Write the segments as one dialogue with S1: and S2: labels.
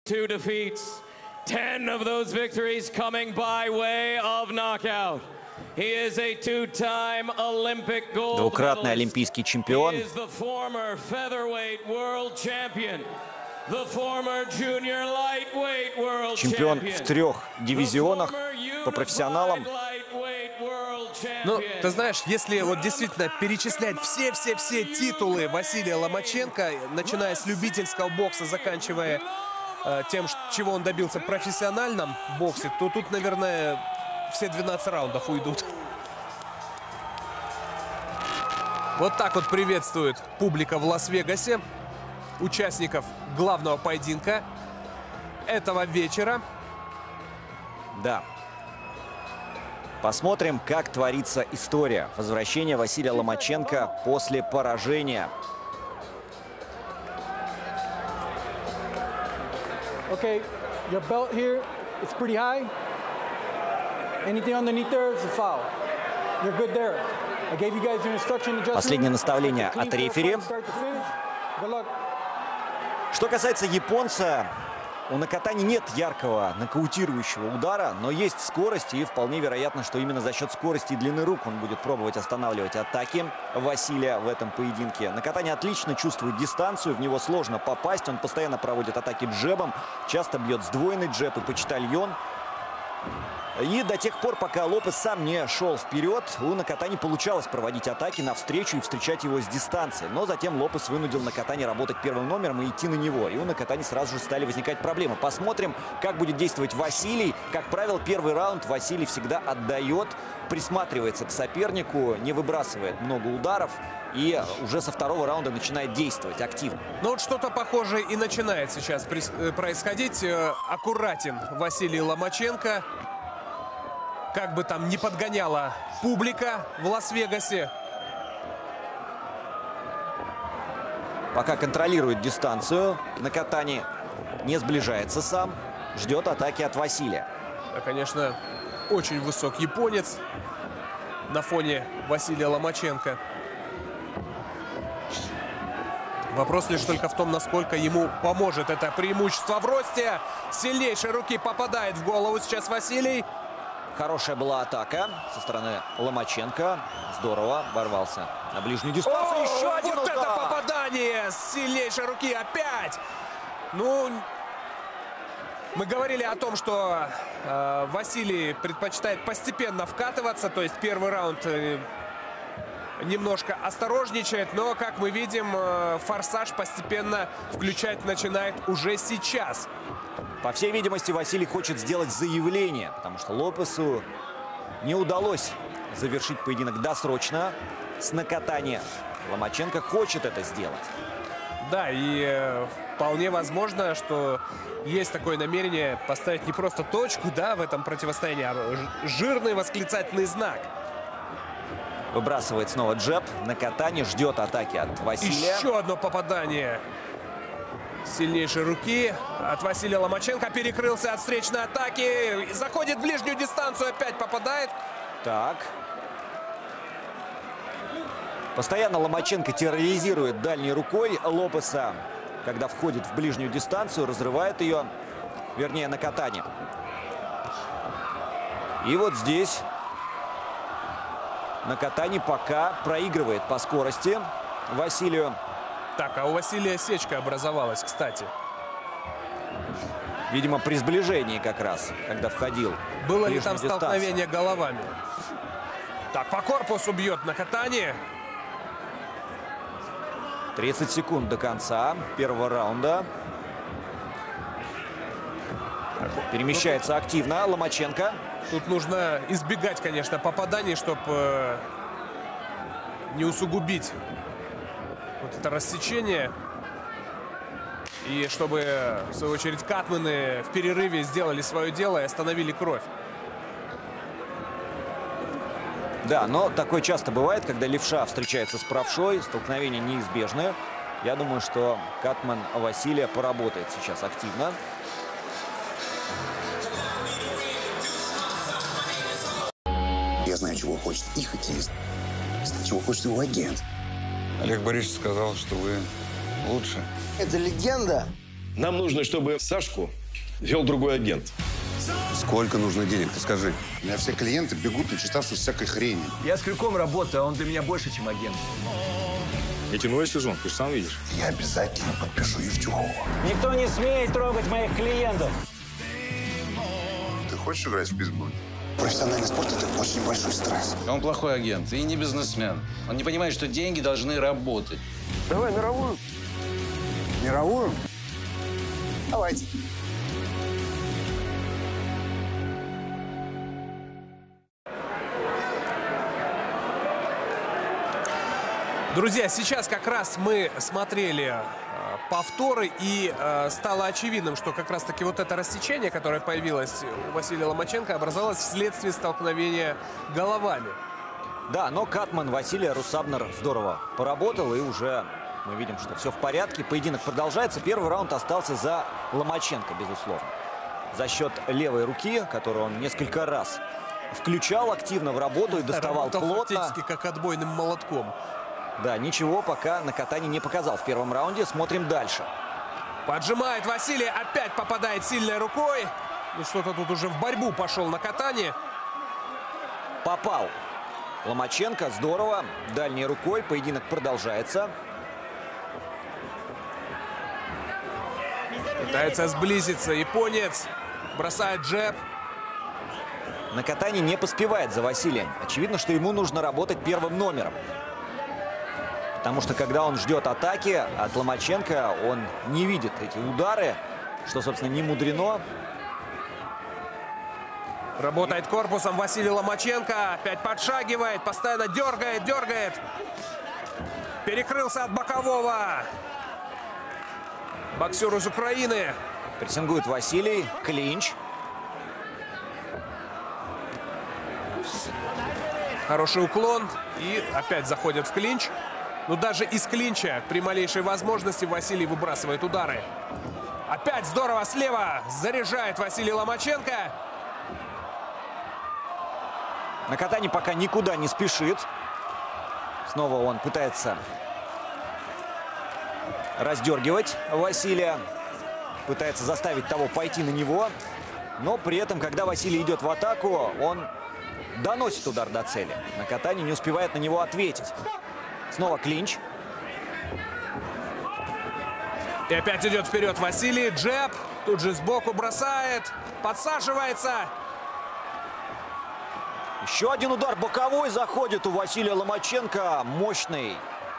S1: 2 defeats, 10 of those victories coming by way of knockout. He is a two-time Olympic gold
S2: Двукратный олимпийский чемпион.
S1: He is the former featherweight world champion. The former junior lightweight world
S2: Чемпион в 3 дивизионах по профессионалам.
S3: Ну, ты знаешь, если вот действительно перечислять все титулы Василия Ломаченко, начиная с любительского бокса, заканчивая тем, чего он добился в профессиональном боксе, то тут, наверное, все 12 раундов уйдут. Вот так вот приветствует публика в Лас-Вегасе участников главного поединка этого вечера.
S2: Да. Посмотрим, как творится история возвращения Василия Ломаченко после поражения.
S4: Okay, your belt here, it's pretty high. Anything underneath there is a foul. You're good there. I gave you guys your instruction adjustment.
S2: Последнее наставление от рефери. Что касается японца, у Накатани нет яркого нокаутирующего удара, но есть скорость, и вполне вероятно, что именно за счет скорости и длины рук он будет пробовать останавливать атаки Василия в этом поединке. Накатани отлично чувствует дистанцию, в него сложно попасть, он постоянно проводит атаки джебом, часто бьет сдвоенный джеб и почтальон. И до тех пор, пока Лопес сам не шел вперед, у Накатани получалось проводить атаки навстречу и встречать его с дистанции. Но затем Лопес вынудил Накатани работать первым номером и идти на него. И у Накатани сразу же стали возникать проблемы. Посмотрим, как будет действовать Василий. Как правило, первый раунд Василий всегда отдает, присматривается к сопернику, не выбрасывает много ударов. И уже со второго раунда начинает действовать активно.
S3: Ну вот что-то похожее и начинает сейчас происходить. Аккуратен Василий Ломаченко. Как бы там ни подгоняла публика в Лас-Вегасе.
S2: Пока контролирует дистанцию, Накатани не сближается сам, ждет атаки от Василия.
S3: Да, конечно, очень высок японец на фоне Василия Ломаченко. Вопрос лишь только в том, насколько ему поможет это преимущество в росте. Сильнейшей руки попадает в голову сейчас Василий.
S2: Хорошая была атака со стороны Ломаченко. Здорово, ворвался на ближнюю дистанцию. Еще один
S3: вот
S2: удар!
S3: это попадание с сильнейшей руки опять! Ну, мы говорили о том, что Василий предпочитает постепенно вкатываться. То есть первый раунд немножко осторожничает. Но, как мы видим, форсаж постепенно включать начинает уже сейчас.
S2: По всей видимости, Василий хочет сделать заявление, потому что Лопесу не удалось завершить поединок досрочно с Накатани. Ломаченко хочет это сделать.
S3: Да, и вполне возможно, что есть такое намерение поставить не просто точку, да, в этом противостоянии, а жирный восклицательный знак.
S2: Выбрасывает снова джеб. Накатани ждет атаки от Василия.
S3: Еще одно попадание сильнейшей руки от Василия Ломаченко. Перекрылся от встречной атаки. Заходит в ближнюю дистанцию, опять попадает.
S2: Так. Постоянно Ломаченко терроризирует дальней рукой Лопеса, когда входит в ближнюю дистанцию, разрывает ее, вернее, Накатани. И вот здесь Накатани пока проигрывает по скорости Василию.
S3: Так, а у Василия сечка образовалась, кстати.
S2: Видимо, при сближении как раз, когда входил.
S3: Было ли там столкновение головами? Так, по корпусу бьет Накатани.
S2: 30 секунд до конца первого раунда. Перемещается активно Ломаченко.
S3: Тут нужно избегать, конечно, попаданий, чтобы не усугубить вот это рассечение. И чтобы, в свою очередь, катмены в перерыве сделали свое дело и остановили кровь.
S2: Да, но такое часто бывает, когда левша встречается с правшой, столкновение неизбежное. Я думаю, что катмен Василия поработает сейчас активно.
S5: Я знаю, чего хочет и хоккеист, чего хочет его агент.
S6: Олег Борисович сказал, что вы лучше.
S7: Это легенда.
S6: Нам нужно, чтобы Сашку вел другой агент.
S7: Сколько нужно денег, ты скажи.
S5: У меня все клиенты бегут, начитавшись всякой хрени.
S2: Я с Крюком работаю, а он для меня больше, чем агент.
S6: Я тянулый сезон, ты же сам видишь.
S5: Я обязательно подпишу Евтюхова.
S2: Никто не смеет трогать моих клиентов.
S5: Ты хочешь играть в бейсбол? Профессиональный спорт – это очень большой стресс.
S8: Он плохой агент и не бизнесмен. Он не понимает, что деньги должны работать.
S5: Давай мировую. Мировую? Давайте.
S3: Друзья, сейчас как раз мы смотрели повторы, и стало очевидным, что как раз-таки вот это рассечение, которое появилось у Василия Ломаченко, образовалось вследствие столкновения головами.
S2: Да, но катман Василия Русабнер здорово поработал, и уже мы видим, что все в порядке. Поединок продолжается. Первый раунд остался за Ломаченко, безусловно. За счет левой руки, которую он несколько раз включал активно в работу и доставал плотно.
S3: Фактически как отбойным молотком.
S2: Да, ничего пока Накатани не показал в первом раунде. Смотрим дальше.
S3: Поджимает Василий, опять попадает сильной рукой. Ну что-то тут уже в борьбу пошел Накатани.
S2: Попал Ломаченко, здорово. Дальней рукой, поединок продолжается.
S3: Пытается сблизиться японец. Бросает джеб.
S2: Накатани не поспевает за Василием. Очевидно, что ему нужно работать первым номером. Потому что когда он ждет атаки от Ломаченко, он не видит эти удары, что, собственно, не мудрено.
S3: Работает корпусом Василий Ломаченко. Опять подшагивает, постоянно дергает. Перекрылся от бокового. Боксер из Украины.
S2: Прессингует Василий. Клинч.
S3: Хороший уклон. И опять заходят в клинч. Но даже из клинча при малейшей возможности Василий выбрасывает удары. Опять здорово слева заряжает Василий Ломаченко.
S2: Накатани пока никуда не спешит. Снова он пытается раздергивать Василия. Пытается заставить того пойти на него. Но при этом, когда Василий идет в атаку, он доносит удар до цели. Накатани не успевает на него ответить. Снова клинч.
S3: И опять идет вперед Василий. Джеб. Тут же сбоку бросает. Подсаживается.
S2: Еще один удар боковой заходит у Василия Ломаченко. Мощный.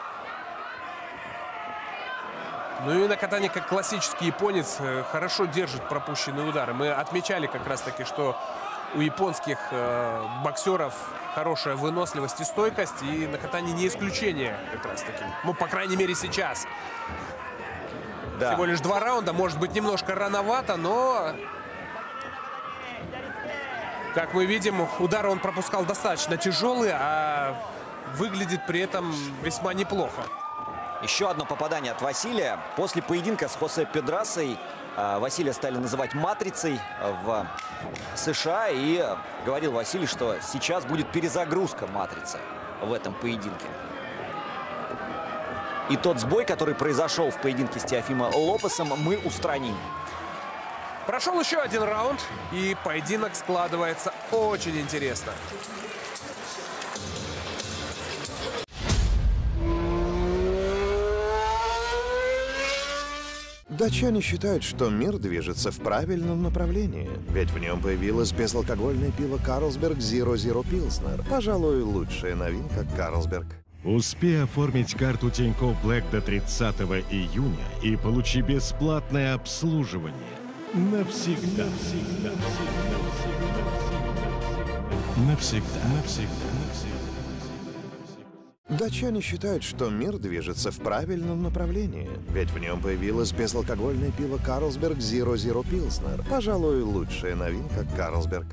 S3: Ну и Накатани, как классический японец, хорошо держит пропущенные удары. Мы отмечали как раз-таки, что у японских боксеров хорошая выносливость и стойкость. И Накатани не исключение как раз-таки. Ну, по крайней мере, сейчас. Да. Всего лишь 2 раунда. Может быть, немножко рановато, но... Как мы видим, удары он пропускал достаточно тяжелые, а выглядит при этом весьма неплохо.
S2: Еще одно попадание от Василия. После поединка с Хосе Педрасой Василия стали называть матрицей в США. И говорил Василий, что сейчас будет перезагрузка матрицы в этом поединке. И тот сбой, который произошел в поединке с Теофимо Лопесом, мы устраним.
S3: Прошел еще один раунд, и поединок складывается очень интересно.
S9: Датчане считают, что мир движется в правильном направлении, ведь в нем появилось безалкогольное пиво Carlsberg Zero Zero Pilsner. Пожалуй, лучшая новинка Carlsberg.
S10: Успей оформить карту Тинькофф Блэк до 30 июня и получи бесплатное обслуживание. Навсегда.
S9: Датчане считают, что мир движется в правильном направлении, ведь в нем появилось безалкогольное пиво Carlsberg Zero Zero Pilsner. Пожалуй, лучшая новинка Carlsberg.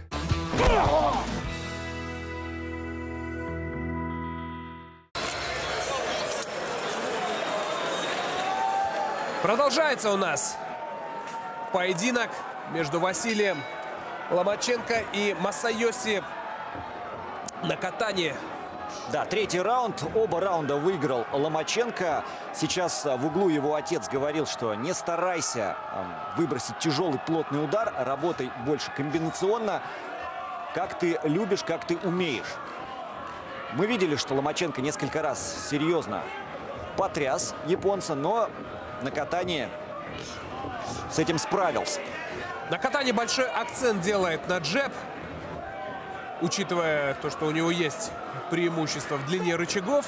S3: Продолжается у нас поединок между Василием Ломаченко и Масайоси Накатани.
S2: Да, третий раунд. Оба раунда выиграл Ломаченко. Сейчас в углу его отец говорил, что не старайся выбросить тяжелый плотный удар, работай больше комбинационно, как ты любишь, как ты умеешь. Мы видели, что Ломаченко несколько раз серьезно потряс японца, но на катании с этим справился.
S3: На катании большой акцент делает на джеб, учитывая то, что у него есть преимущество в длине рычагов.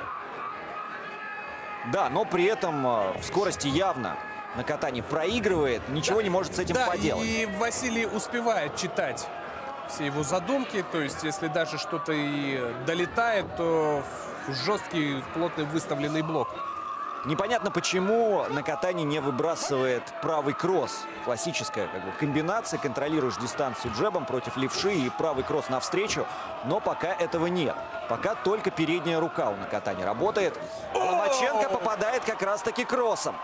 S2: Да, но при этом в скорости явно на катании проигрывает, ничего не может с этим поделать.
S3: И Василий успевает читать все его задумки, то есть если даже что-то и долетает, то в жесткий, плотный выставленный блок.
S2: Непонятно, почему на катании не выбрасывает правый кросс. Классическая комбинация. Контролируешь дистанцию джебом против левши и правый кросс навстречу. Но пока этого нет. Пока только передняя рука у на катании работает. Ломаченко попадает как раз-таки кроссом.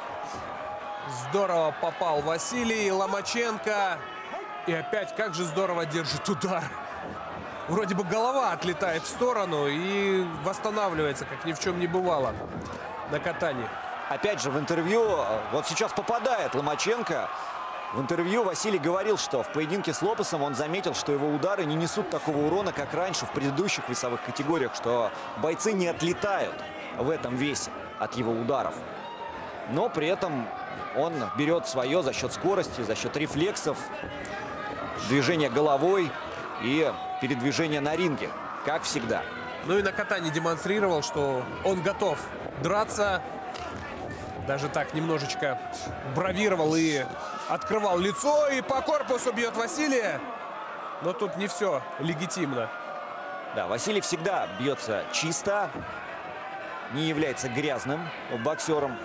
S3: Здорово попал Василий. Ломаченко. И опять как же здорово держит удар. Вроде бы голова отлетает в сторону и восстанавливается, как ни в чем не бывало. На катании.
S2: Опять же в интервью, вот сейчас попадает Ломаченко. В интервью Василий говорил, что в поединке с Лопесом он заметил, что его удары не несут такого урона, как раньше в предыдущих весовых категориях, что бойцы не отлетают в этом весе от его ударов. Но при этом он берет свое за счет скорости, за счет рефлексов, движения головой и передвижения на ринге, как всегда.
S3: Ну и на катании демонстрировал, что он готов драться. Даже так немножечко бравировал и открывал лицо. И по корпусу бьет Василия. Но тут не все легитимно.
S2: Да, Василий всегда бьется чисто. Не является грязным боксером.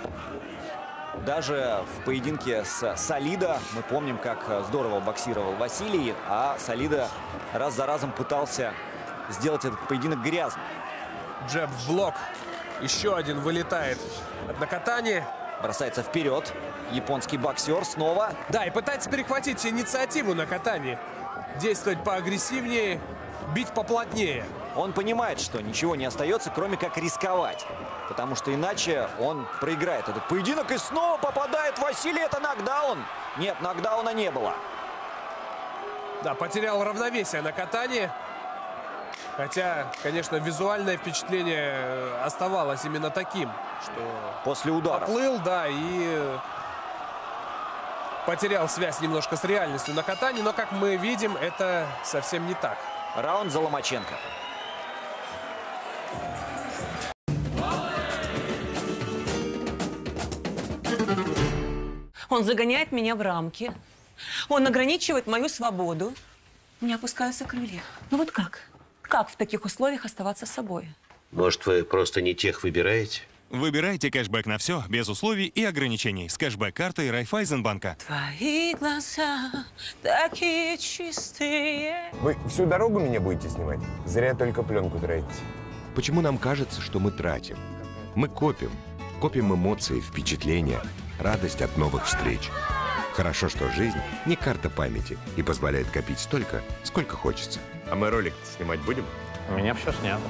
S2: Даже в поединке с Солидо мы помним, как здорово боксировал Василий. А Солидо раз за разом пытался сделать этот поединок грязным.
S3: Джеб в блок. Еще один вылетает на катании.
S2: Бросается вперед. Японский боксер снова.
S3: Да, и пытается перехватить инициативу на катании. Действовать поагрессивнее, бить поплотнее.
S2: Он понимает, что ничего не остается, кроме как рисковать. Потому что иначе он проиграет этот поединок. И снова попадает Василий. Это нокдаун. Нет, нокдауна не было.
S3: Да, потерял равновесие на катании. Хотя, конечно, визуальное впечатление оставалось именно таким, что
S2: после удара
S3: поплыл, да, и потерял связь немножко с реальностью на катании, но, как мы видим, это совсем не так.
S2: Раунд за Ломаченко.
S11: Он загоняет меня в рамки, он ограничивает мою свободу. У меня опускаются крылья. Ну вот как? Как в таких условиях оставаться собой?
S12: Может, вы просто не тех выбираете?
S13: Выбирайте кэшбэк на все, без условий и ограничений. С кэшбэк-картой Райффайзенбанка.
S11: Твои глаза такие чистые.
S14: Вы всю дорогу меня будете снимать? Зря только пленку тратите.
S15: Почему нам кажется, что мы тратим? Мы копим. Копим эмоции, впечатления, радость от новых встреч. Хорошо, что жизнь не карта памяти и позволяет копить столько, сколько хочется.
S14: А мы ролик снимать будем?
S16: У меня все снято.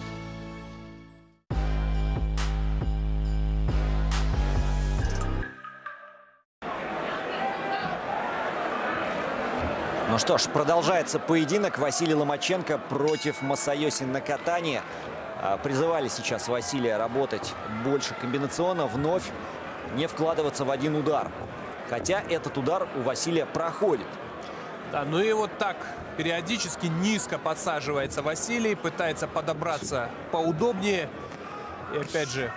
S2: Ну что ж, продолжается поединок. Василий Ломаченко против Масайоси Накатани. Призывали сейчас Василия работать больше комбинационно, вновь не вкладываться в один удар. Хотя этот удар у Василия проходит.
S3: Да, ну и вот так периодически низко подсаживается Василий, пытается подобраться поудобнее. И опять же,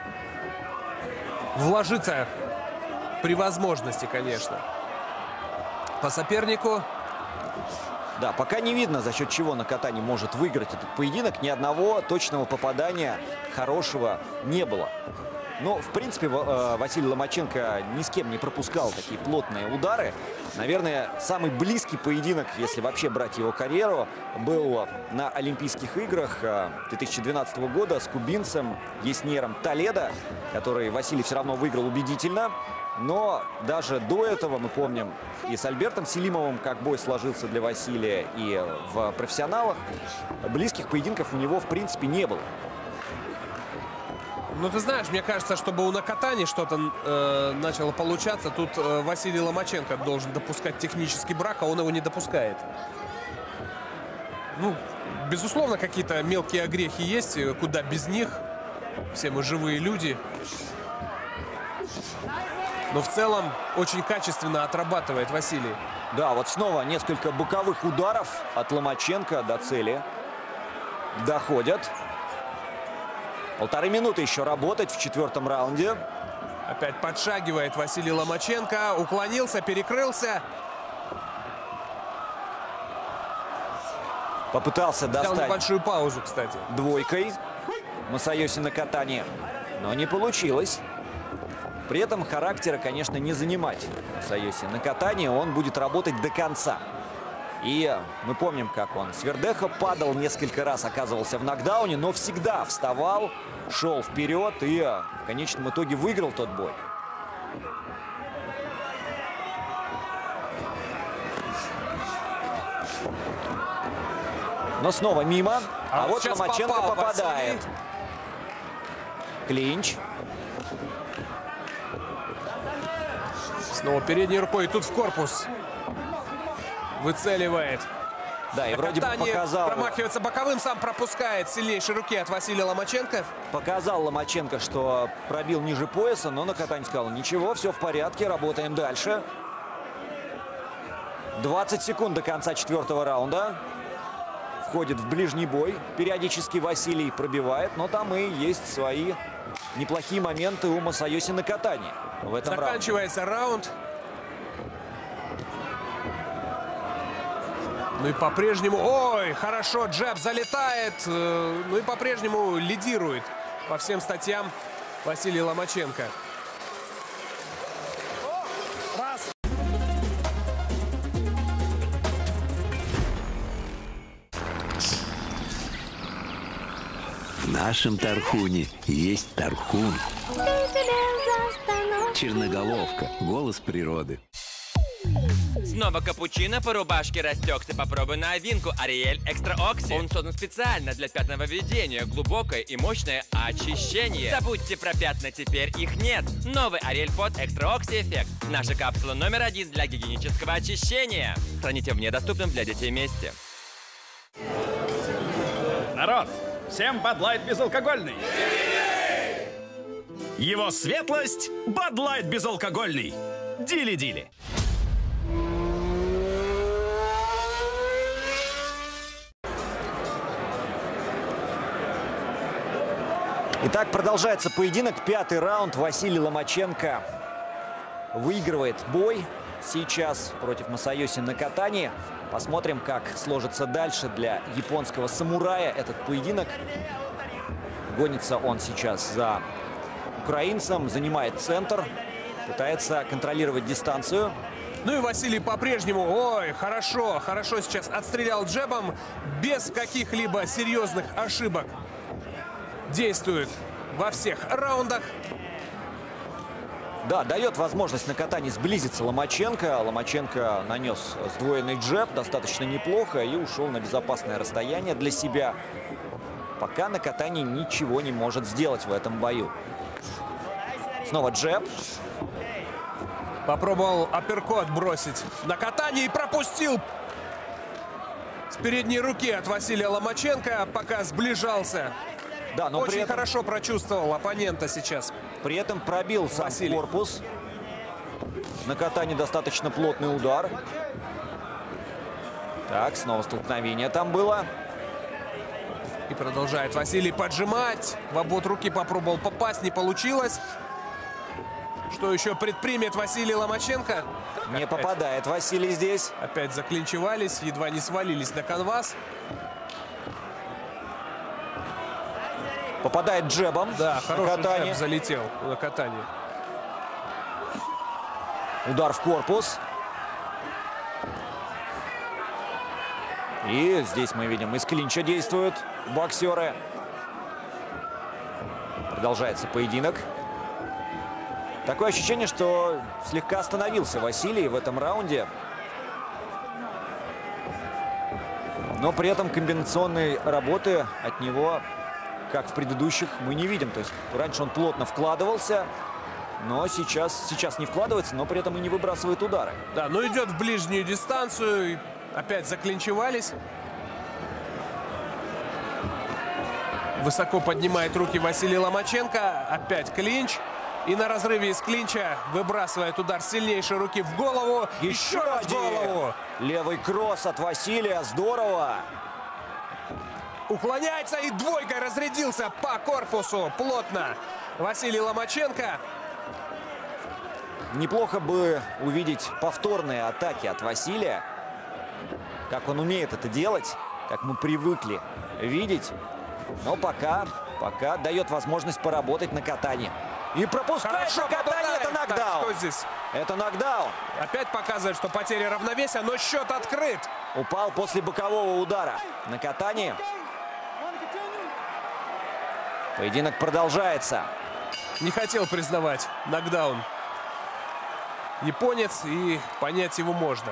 S3: вложиться при возможности, конечно, по сопернику.
S2: Да, пока не видно, за счет чего Накатани может выиграть этот поединок. Ни одного точного попадания хорошего не было. Ну, в принципе, Василий Ломаченко ни с кем не пропускал такие плотные удары. Наверное, самый близкий поединок, если вообще брать его карьеру, был на Олимпийских играх 2012 года с кубинцем Еснером Толедо, который Василий все равно выиграл убедительно. Но даже до этого мы помним и с Альбертом Селимовым, как бой сложился для Василия, и в профессионалах. Близких поединков у него, в принципе, не было.
S3: Ну, ты знаешь, мне кажется, чтобы у Накатани что-то начало получаться, тут Василий Ломаченко должен допускать технический брак, а он его не допускает. Ну, безусловно, какие-то мелкие огрехи есть, куда без них. Все мы живые люди. Но в целом очень качественно отрабатывает Василий.
S2: Да, вот снова несколько боковых ударов от Ломаченко до цели. Доходят. 1,5 минуты еще работать в 4-м раунде.
S3: Опять подшагивает Василий Ломаченко. Уклонился, перекрылся.
S2: Попытался достать.
S3: Взял небольшую паузу, кстати.
S2: Двойкой Масайоси Накатани. Но не получилось. При этом характера, конечно, не занимать Масайоси Накатани. Он будет работать до конца. И мы помним, как он с Вердеха падал несколько раз, оказывался в нокдауне, но всегда вставал, шел вперед и в конечном итоге выиграл тот бой. Но снова мимо. А вот Ломаченко попадает.
S3: Василий.
S2: Клинч.
S3: Снова передней рукой, и тут в корпус. Выцеливает.
S2: Да, и вроде бы показал.
S3: Промахивается боковым, сам пропускает. Сильнейшей руки от Василия Ломаченко.
S2: Показал Ломаченко, что пробил ниже пояса, но Накатани сказал: ничего, все в порядке, работаем дальше. 20 секунд до конца 4-го раунда. Входит в ближний бой. Периодически Василий пробивает, но там и есть свои неплохие моменты у Масайоси Накатани в этом раунде.
S3: Заканчивается раунд. Ну и по-прежнему, ой, хорошо, джеб залетает. Ну и по-прежнему лидирует по всем статьям Василий Ломаченко. Раз.
S16: В нашем Тархуне есть Тархун. Черноголовка. Голос природы.
S17: Снова капучино по рубашке растекся. Попробуй новинку Ариэль Экстра Окси. Он создан специально для пятного введения. Глубокое и мощное очищение. Забудьте про пятна, теперь их нет. Новый Ариэль Под Экстра Окси Эффект. Наша капсула номер 1 для гигиенического очищения. Храните в недоступном для детей месте.
S18: Народ, всем Bud Light безалкогольный. Его светлость Bud Light безалкогольный. Дили-дили.
S2: Итак, продолжается поединок. 5-й раунд. Василий Ломаченко выигрывает бой сейчас против Масайоси Накатани. Посмотрим, как сложится дальше для японского самурая этот поединок. Гонится он сейчас за украинцем, занимает центр, пытается контролировать дистанцию.
S3: Ну и Василий по-прежнему, ой, хорошо сейчас отстрелял джебом, без каких-либо серьезных ошибок. Действует во всех раундах.
S2: Да, дает возможность Накатани сблизиться Ломаченко. Ломаченко нанес сдвоенный джеб достаточно неплохо и ушел на безопасное расстояние для себя. Пока Накатани ничего не может сделать в этом бою. Снова джеб.
S3: Попробовал апперкот бросить Накатани и пропустил с передней руки от Василия Ломаченко, пока сближался.
S2: Да, но
S3: очень хорошо прочувствовал оппонента сейчас.
S2: При этом пробил сам корпус. Накатани достаточно плотный удар. Так, снова столкновение там было.
S3: И продолжает Василий поджимать. В обвод руки попробовал попасть, не получилось. Что еще предпримет Василий Ломаченко?
S2: Не попадает Василий здесь.
S3: Опять заклинчевались, едва не свалились на канвас.
S2: Попадает джебом.
S3: Да, хороший джеб залетел на катании.
S2: Удар в корпус. И здесь мы видим, из клинча действуют боксеры. Продолжается поединок. Такое ощущение, что слегка остановился Василий в этом раунде. Но при этом комбинационной работы от него, как в предыдущих, мы не видим. То есть раньше он плотно вкладывался, но сейчас не вкладывается, но при этом и не выбрасывает удары.
S3: Да, но идет в ближнюю дистанцию. Опять заклинчевались. Высоко поднимает руки Василий Ломаченко. Опять клинч. И на разрыве из клинча выбрасывает удар сильнейшей руки в голову. Еще раз в голову.
S2: Левый кросс от Василия. Здорово.
S3: Уклоняется и двойкой разрядился по корпусу. Плотно. Василий Ломаченко.
S2: Неплохо бы увидеть повторные атаки от Василия. Как он умеет это делать. Как мы привыкли видеть. Но пока дает возможность поработать на катании. И пропускает на катание. Это нокдаун.
S3: Так, что здесь?
S2: Это нокдаун.
S3: Опять показывает, что потеря равновесия, но счет открыт.
S2: Упал после бокового удара на катании. Поединок продолжается.
S3: Не хотел признавать нокдаун японец, и понять его можно.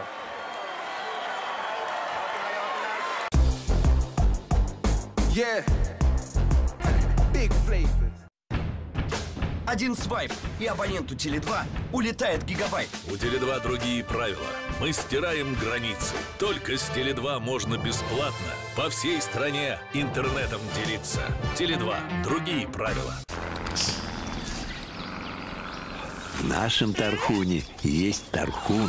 S19: Big flavors. Один свайп, и абоненту Теле2 улетает гигабайт.
S20: У Теле2 другие правила. Мы стираем границы. Только с Теле2 можно бесплатно по всей стране интернетом делиться. Теле2. Другие правила.
S16: В нашем Тархуне есть Тархун.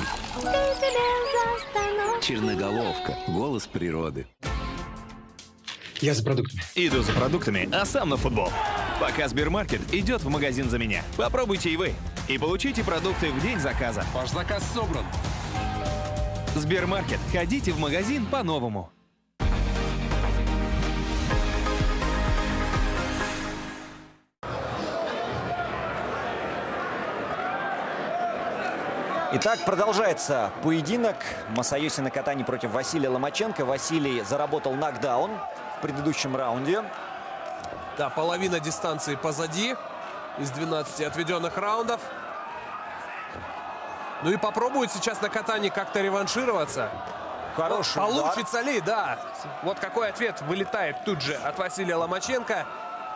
S16: Черноголовка. Голос природы.
S21: Я за продуктами. Иду за продуктами, а сам на футбол. Пока Сбермаркет идет в магазин за меня. Попробуйте и вы. И получите продукты в день заказа.
S22: Ваш заказ собран.
S21: Сбермаркет. Ходите в магазин по-новому.
S2: Итак, продолжается поединок. Масайоси Накатани против Василия Ломаченко. Василий заработал нокдаун в предыдущем раунде.
S3: Да, половина дистанции позади из 12 отведенных раундов. Ну и попробует сейчас Накатани как-то реваншироваться.
S2: Хороший
S3: Получится ли, да. Вот какой ответ вылетает тут же от Василия Ломаченко.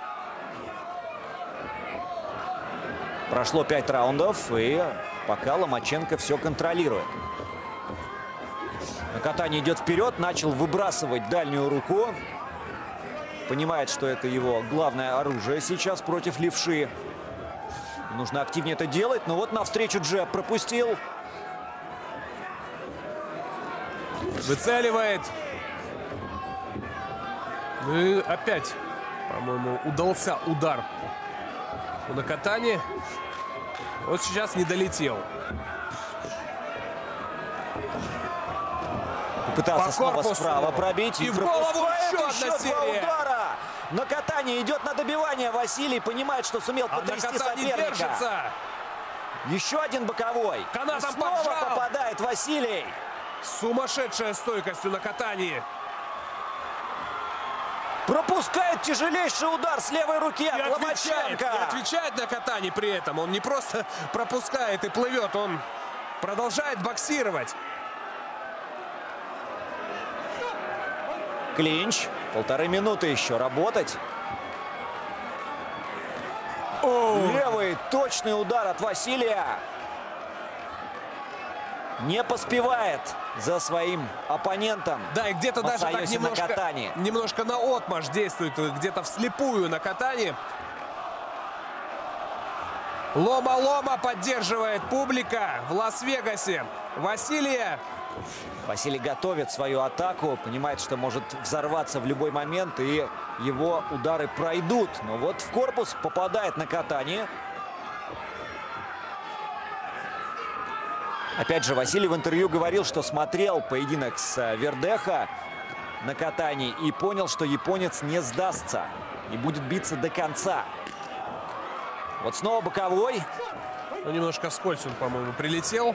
S2: Прошло 5 раундов, и пока Ломаченко все контролирует. Накатани идет вперед, начал выбрасывать дальнюю руку. Понимает, что это его главное оружие сейчас против левши. Нужно активнее это делать, но вот навстречу джеб пропустил.
S3: Выцеливает. Ну и опять, по-моему, удался удар у Накатани. Вот сейчас не долетел.
S2: Попытался снова справа пробить.
S3: И в голову еще одна серия.
S2: Удара. Накатани идет на добивание. Василий понимает, что сумел потрясти соперника.
S3: Держится.
S2: Еще один боковой.
S3: Канатом
S2: снова
S3: поджал.
S2: Попадает Василий.
S3: Сумасшедшая стойкость у Накатани.
S2: Пропускает тяжелейший удар с левой руки от Ломаченко.
S3: И отвечает Накатани при этом. Он не просто пропускает и плывет, он продолжает боксировать.
S2: Клинч. 1,5 минуты еще работать. Левый точный удар от Василия. Не поспевает за своим оппонентом.
S3: Да, и где-то даже так немножко наотмашь действует, где-то вслепую Накатани. Лома-лома поддерживает публика в Лас-Вегасе.
S2: Василий готовит свою атаку, понимает, что может взорваться в любой момент, и его удары пройдут. Но вот в корпус попадает Накатани. Опять же, Василий в интервью говорил, что смотрел поединок с Вердеха Накатани и понял, что японец не сдастся. и будет биться до конца. Вот снова боковой.
S3: Ну, немножко вскользь он, по-моему, прилетел.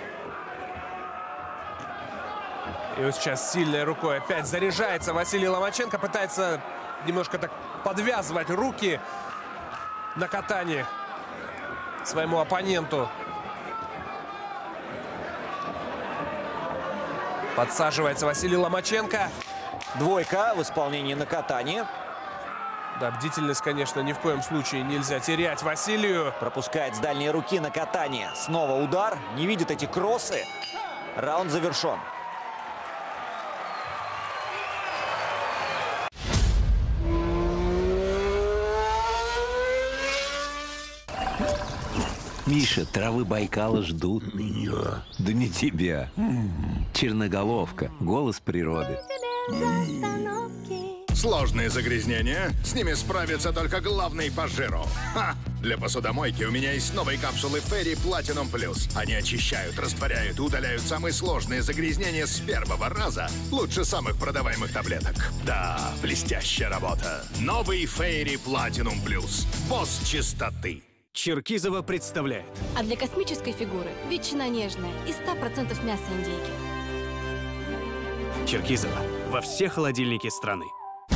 S3: И вот сейчас сильной рукой опять заряжается Василий Ломаченко. Пытается немножко так подвязывать руки на катании своему оппоненту. Подсаживается Василий Ломаченко.
S2: Двойка в исполнении Накатани.
S3: Да, бдительность, конечно, ни в коем случае нельзя терять Василию.
S2: Пропускает с дальней руки Накатани. Снова удар. Не видит эти кроссы. Раунд завершен.
S16: Миша, травы Байкала ждут. Меня? Да не тебя. Черноголовка. Голос природы.
S1: Сложные загрязнения? С ними справится только главный по жиру. Ха! Для посудомойки у меня есть новые капсулы Fairy Platinum Plus. Они очищают, растворяют и удаляют самые сложные загрязнения с первого раза. Лучше самых продаваемых таблеток. Да, блестящая работа. Новый Fairy Platinum Plus. Босс чистоты.
S22: Черкизово представляет.
S23: А для космической фигуры ветчина нежная и 100% мяса индейки.
S22: Черкизово. Во все холодильники страны.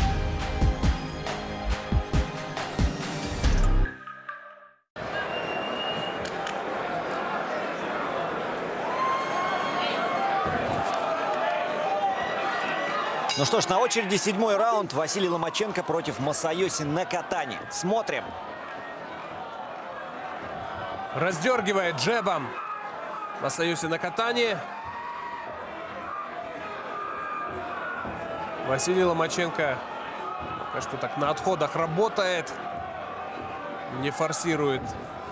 S2: Ну что ж, на очереди 7-й раунд. Василий Ломаченко против Масайоси Накатани. Смотрим.
S3: Раздергивает джебом Масайоси Накатани. Василий Ломаченко пока что так на отходах работает. Не форсирует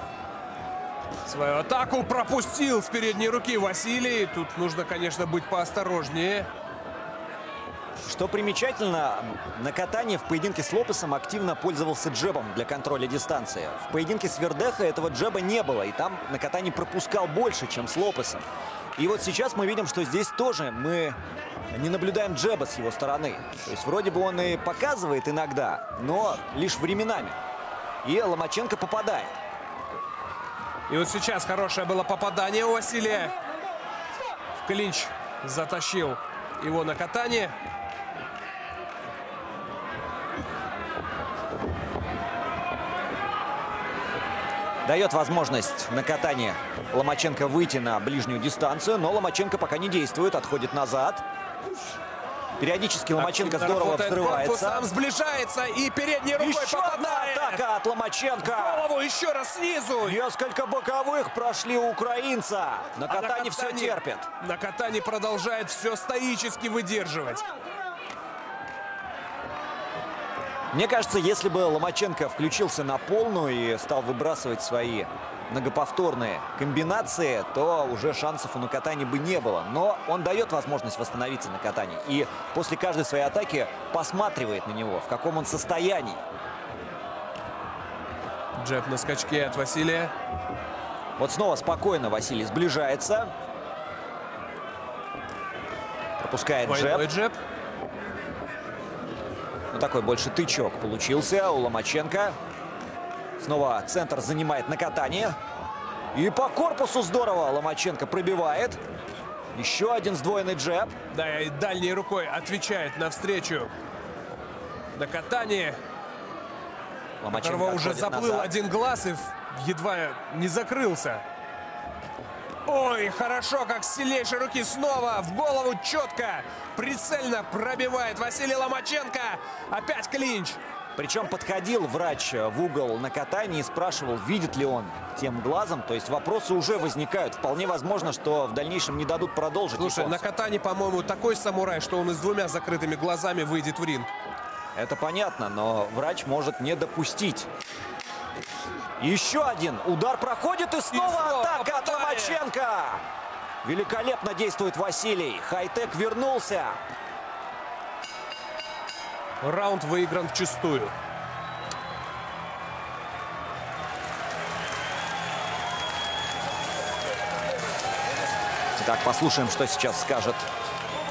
S3: свою атаку. Пропустил с передней руки Василий. Тут нужно, конечно, быть поосторожнее.
S2: Что примечательно, Накатани в поединке с Лопесом активно пользовался джебом для контроля дистанции. В поединке с Вердехо этого джеба не было, и там Накатани пропускал больше, чем с Лопесом. И вот сейчас мы видим, что здесь тоже мы не наблюдаем джеба с его стороны. То есть вроде бы он и показывает иногда, но лишь временами. И Ломаченко попадает.
S3: И вот сейчас хорошее было попадание у Василия. В клинч затащил его Накатани.
S2: Дает возможность Накатани Ломаченко выйти на ближнюю дистанцию, но Ломаченко пока не действует, отходит назад. Периодически Ломаченко здорово взрывается.
S3: Сам сближается и передней рукой
S2: еще
S3: попадает.
S2: Одна атака от Ломаченко.
S3: В голову еще раз снизу.
S2: Несколько боковых прошли у украинца. Накатани все терпит.
S3: Накатани продолжает все стоически выдерживать.
S2: Мне кажется, если бы Ломаченко включился на полную и стал выбрасывать свои многоповторные комбинации, то уже шансов у Накатани бы не было. Но он дает возможность восстановиться Накатани. И после каждой своей атаки посматривает на него, в каком он состоянии.
S3: Джеб на скачке от Василия.
S2: Вот снова спокойно Василий сближается. Пропускает джеб. Ну, такой больше тычок получился у Ломаченко. Снова центр занимает Накатани. И по корпусу здорово Ломаченко пробивает. Еще один сдвоенный джеб.
S3: Да, и дальней рукой отвечает навстречу Накатани.
S2: Ломаченко
S3: которого уже заплыл
S2: назад.
S3: Один глаз и едва не закрылся. Ой, хорошо, как с сильнейшей руки снова в голову четко, прицельно пробивает Василий Ломаченко. Опять клинч.
S2: Причем подходил врач в угол Накатани и спрашивал, видит ли он тем глазом. То есть вопросы уже возникают. Вполне возможно, что в дальнейшем не дадут продолжить.
S3: Слушай, Накатани, по-моему, такой самурай, что он и с двумя закрытыми глазами выйдет в ринг.
S2: Это понятно, но врач может не допустить. Еще один удар проходит и снова атака от Ломаченко. Великолепно действует Василий. Хай-тек вернулся.
S3: Раунд выигран вчистую.
S2: Итак, послушаем, что сейчас скажет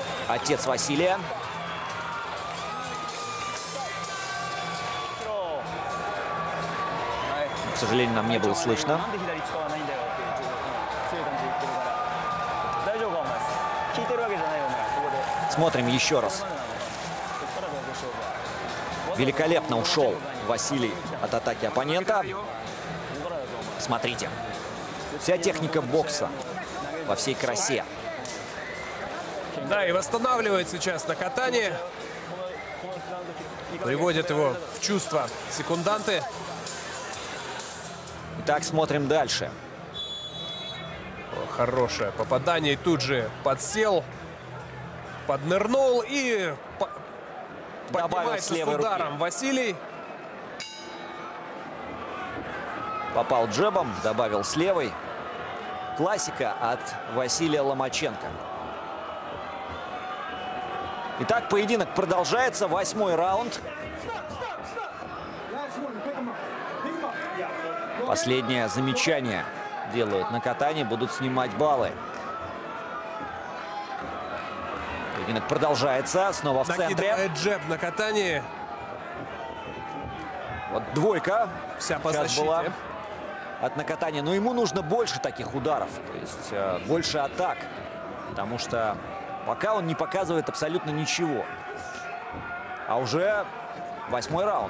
S2: отец Василия. К сожалению, нам не было слышно. Смотрим еще раз. Великолепно ушел Василий от атаки оппонента. Смотрите. Вся техника бокса во всей красе.
S3: Да, и восстанавливает сейчас Накатани. Приводит его в чувство секунданты.
S2: Итак, смотрим дальше.
S3: Хорошее попадание. И тут же подсел, поднырнул и поднимается с ударом руки. Василий.
S2: Попал джебом, добавил с левой. Классика от Василия Ломаченко. Итак, поединок продолжается. 8-й раунд. Последнее замечание делают Накатани. Будут снимать баллы. Поединок продолжается. Снова в центре.
S3: Джеб Накатани.
S2: Вот двойка.
S3: Вся по защите. Была
S2: от Накатани. Но ему нужно больше таких ударов. То есть больше атак. Потому что пока он не показывает абсолютно ничего. А уже 8-й раунд.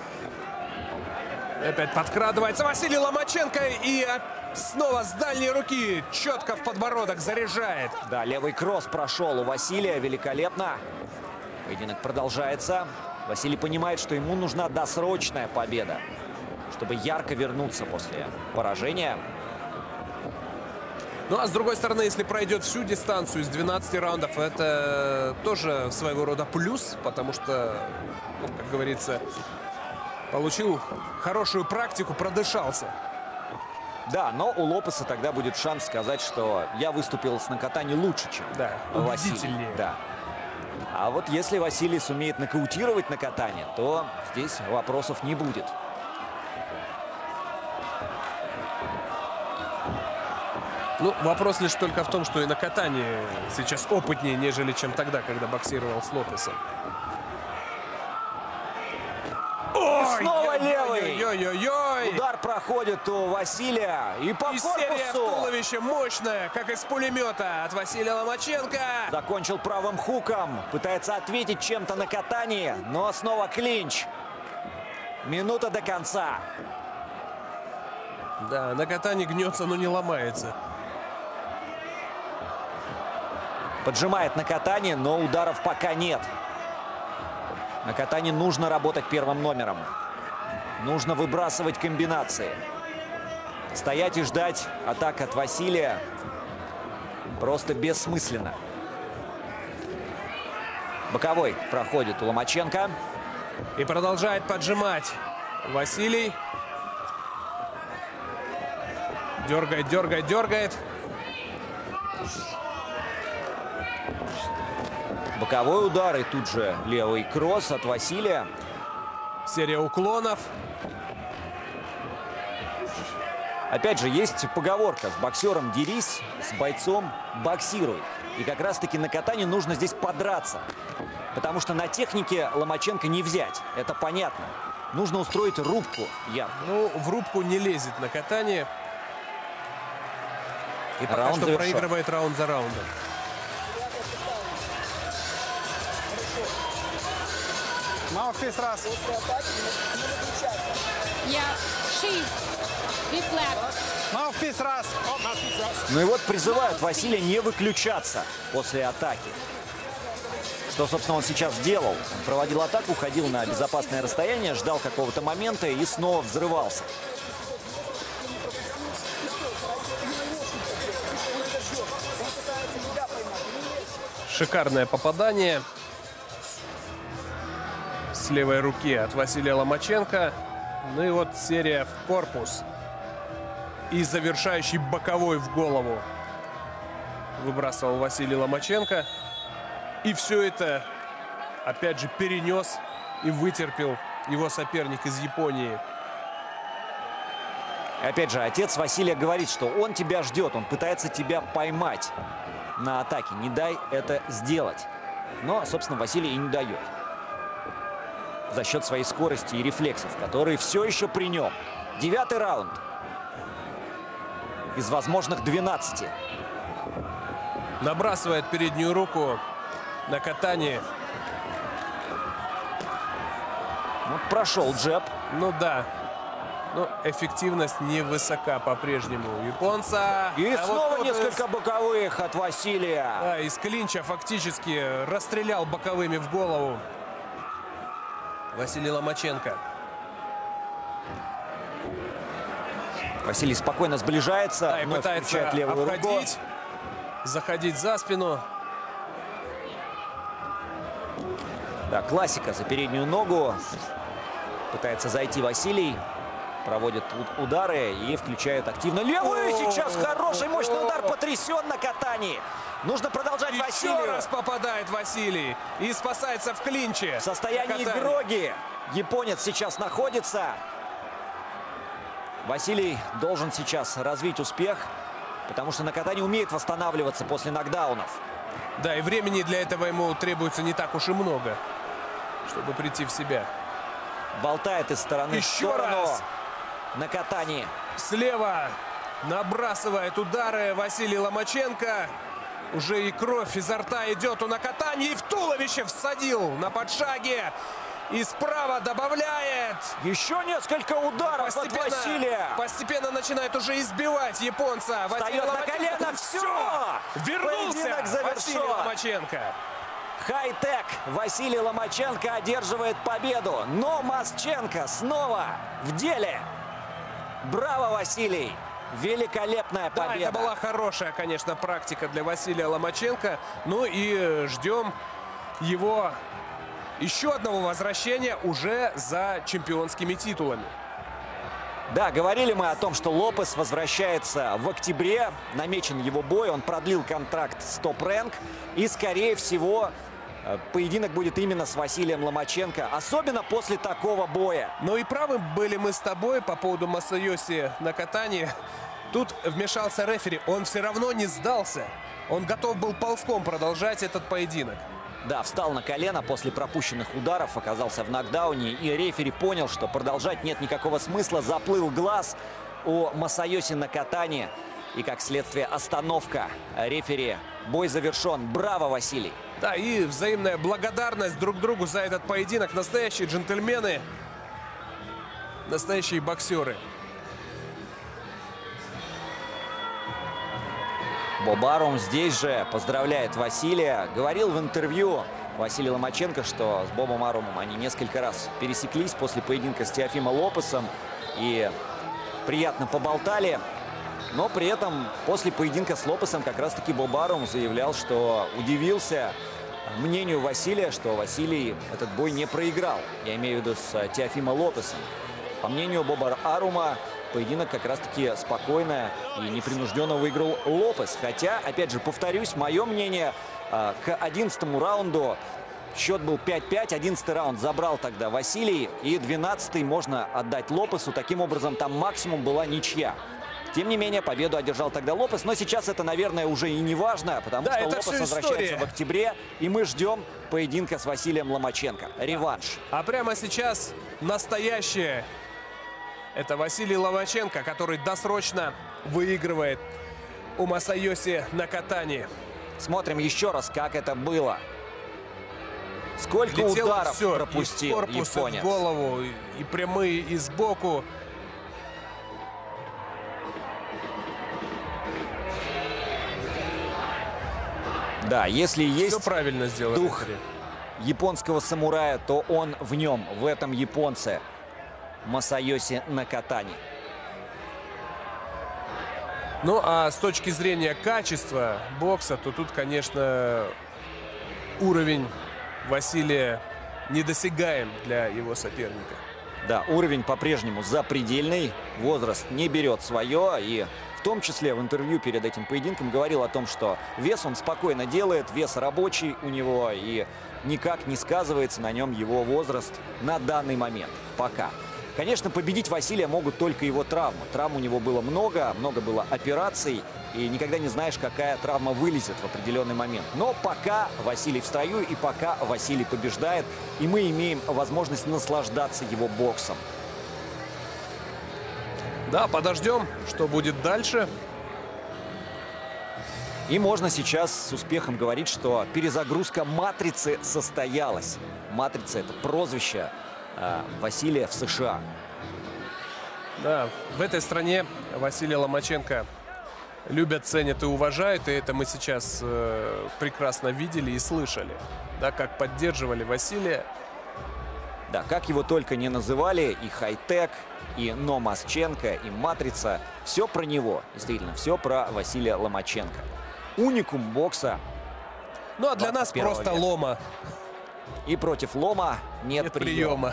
S3: Опять подкрадывается Василий Ломаченко. И снова с дальней руки четко в подбородок заряжает.
S2: Да, левый кросс прошел у Василия. Великолепно. Поединок продолжается. Василий понимает, что ему нужна досрочная победа, чтобы ярко вернуться после поражения.
S3: Ну, а с другой стороны, если пройдет всю дистанцию из 12 раундов, это тоже своего рода плюс, потому что, ну, как говорится, получил хорошую практику, продышался.
S2: Да, но у Лопеса тогда будет шанс сказать, что я выступил с Накатани лучше, чем Василий. Да. А вот если Василий сумеет нокаутировать Накатани, то здесь вопросов не будет.
S3: Ну, вопрос лишь только в том, что и Накатани сейчас опытнее, нежели чем тогда, когда боксировал с Лопесом.
S2: Снова левый.
S3: Ой-ой-ой.
S2: Удар проходит у Василия. И по корпусу.
S3: Серия в туловище мощная, как из пулемета от Василия Ломаченко.
S2: Закончил правым хуком. Пытается ответить чем-то Накатани. Но снова клинч. Минута до конца.
S3: Да, Накатани гнется, но не ломается.
S2: Поджимает Накатани, но ударов пока нет. Накатани нужно работать первым номером. Нужно выбрасывать комбинации. Стоять и ждать атак от Василия просто бессмысленно. Боковой проходит у Ломаченко.
S3: И продолжает поджимать Василий. Дергает, дергает, дергает.
S2: Боковой удар и тут же левый кросс от Василия.
S3: Серия уклонов.
S2: Опять же, есть поговорка: с боксером дерись, с бойцом боксируй. И как раз-таки Накатани нужно здесь подраться. Потому что на технике Ломаченко не взять. Это понятно. Нужно устроить рубку ярко.
S3: Ну, в рубку не лезет Накатани. И пока
S2: раунд
S3: что
S2: завершен.
S3: проигрывает раунд за раундом.
S4: Мауфпис раз.
S23: Я шип.
S4: Мауфпис раз.
S2: Ну и вот призывают Василия не выключаться после атаки. Что, собственно, он сейчас сделал. Он проводил атаку, ходил на безопасное расстояние, ждал какого-то момента и снова взрывался.
S3: Шикарное попадание с левой руки от Василия Ломаченко. Ну и вот серия в корпус. И завершающий боковой в голову выбрасывал Василий Ломаченко. И все это, опять же, перенес и вытерпел его соперник из Японии.
S2: Опять же, отец Василия говорит, что он тебя ждет, он пытается тебя поймать на атаке. Не дай это сделать. Но, собственно, Василий и не дает. За счет своей скорости и рефлексов, которые все еще при нем. 9-й раунд. Из возможных 12.
S3: Набрасывает переднюю руку на катании.
S2: Вот прошел джеб.
S3: Ну да. Но эффективность невысока по-прежнему у японца.
S2: И снова
S3: вот
S2: несколько боковых от Василия.
S3: Да, из клинча фактически расстрелял боковыми в голову Василий Ломаченко.
S2: Василий спокойно сближается.
S3: Да, и пытается
S2: левую
S3: обходить,
S2: руку.
S3: заходить за спину.
S2: Да, классика за переднюю ногу. Пытается зайти Василий. Проводит удары и включает активно левую. Сейчас хороший мощный удар, потрясен на катании. Нужно продолжать Василию.
S3: Еще раз попадает Василий и спасается в клинче.
S2: В состоянии гроги японец сейчас находится. Василий должен сейчас развить успех, потому что на катании умеет восстанавливаться после нокдаунов.
S3: Да, и времени для этого ему требуется не так уж и много, чтобы прийти в себя.
S2: Болтает из стороны в сторону.
S3: Раз.
S2: На катании.
S3: Слева набрасывает удары Василий Ломаченко. Уже и кровь изо рта идет. Он на катании и в туловище всадил на подшаге. И справа добавляет.
S2: Еще несколько ударов от Василия.
S3: Постепенно начинает уже избивать японца.
S2: Встает на колено. Все.
S3: Вернулся Василий Ломаченко.
S2: Хай-тек. Василий Ломаченко одерживает победу. Но Москченко снова в деле. Браво, Василий! Великолепная победа.
S3: Да, это была хорошая, конечно, практика для Василия Ломаченко. Ну и ждем его еще одного возвращения уже за чемпионскими титулами.
S2: Да, говорили мы о том, что Лопес возвращается в октябре. Намечен его бой. Он продлил контракт с Top Rank. И, скорее всего, поединок будет именно с Василием Ломаченко. Особенно после такого боя.
S3: Ну и правы были мы с тобой по поводу Масайоси Накатани. Тут вмешался рефери. Он все равно не сдался. Он готов был ползком продолжать этот поединок.
S2: Да, встал на колено после пропущенных ударов, оказался в нокдауне. И рефери понял, что продолжать нет никакого смысла. Заплыл глаз у Масайоси Накатани. И, как следствие, остановка рефери. Бой завершен. Браво, Василий!
S3: Да, и взаимная благодарность друг другу за этот поединок. Настоящие джентльмены. Настоящие боксеры.
S2: Боб Арум здесь же поздравляет Василия. Говорил в интервью Василий Ломаченко, что с Бобом Арумом они несколько раз пересеклись после поединка с Теофимо Лопесом. И приятно поболтали. Но при этом после поединка с Лопесом как раз-таки Боб Арум заявлял, что удивился мнению Василия, что Василий этот бой не проиграл. Я имею в виду с Теофимо Лопесом. По мнению Боба Арума, поединок как раз-таки спокойно и непринужденно выиграл Лопес. Хотя, опять же, повторюсь, мое мнение, к 11-му раунду счет был 5-5. 11-й раунд забрал тогда Василий. И 12-й можно отдать Лопесу. Таким образом, там максимум была ничья. Тем не менее, победу одержал тогда Лопес. Но сейчас это, наверное, уже и не важно, потому что Лопес возвращается в октябре. И мы ждем поединка с Василием Ломаченко. Реванш.
S3: А прямо сейчас настоящее. Это Василий Ломаченко, который досрочно выигрывает у Масайоси Накатани.
S2: Смотрим еще раз, как это было. Сколько ударов пропустил
S3: и в корпус,
S2: японец.
S3: И в голову, и прямые, и сбоку.
S2: Да, если есть
S3: все правильно сделал
S2: дух японского самурая, то он в нем, в этом японце. Масайоси Накатани.
S3: Ну, а с точки зрения качества бокса, то тут, конечно, уровень Василия недосягаем для его соперника.
S2: Да, уровень по-прежнему запредельный. Возраст не берет свое. И в том числе в интервью перед этим поединком говорил о том, что вес он спокойно делает, вес рабочий у него. И никак не сказывается на нем его возраст на данный момент. Пока. Конечно, победить Василия могут только его травмы. Травм у него было много было операций. И никогда не знаешь, какая травма вылезет в определенный момент. Но пока Василий в строю и пока Василий побеждает. И мы имеем возможность наслаждаться его боксом.
S3: Да, подождем, что будет дальше.
S2: И можно сейчас с успехом говорить, что перезагрузка матрицы состоялась. Матрица — это прозвище Василия в США.
S3: Да, в этой стране Василия Ломаченко любят, ценят и уважают. И это мы сейчас прекрасно видели и слышали. Да, как поддерживали Василия.
S2: Да, как его только не называли, и Хай-Тек, и Номаschenko, и Матрица. Все про него, действительно, все про Василия Ломаченко. Уникум бокса.
S3: Ну а для нас просто
S2: века.
S3: Лома.
S2: И против Лома нет приема.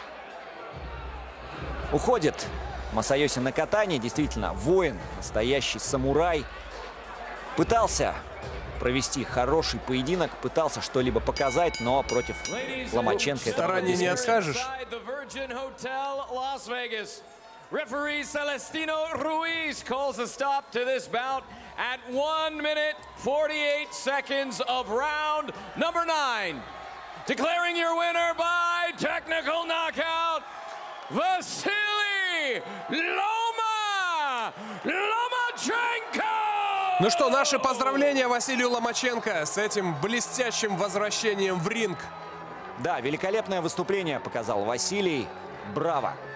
S2: Уходит Масайоси Накатани, действительно, воин, настоящий самурай. Пытался провести хороший поединок, пытался что-либо показать, но против Ломаченко это
S3: Старания не откажешь.
S6: Referee Celestino Ruiz calls a stop to this bout at 1 minute 48 seconds of round number 9. Declaring your winner by technical knockout, Vasily Lomachenko!
S3: Ну что, наши поздравления Василию Ломаченко с этим блестящим возвращением в ринг.
S2: Да, великолепное выступление показал Василий. Браво!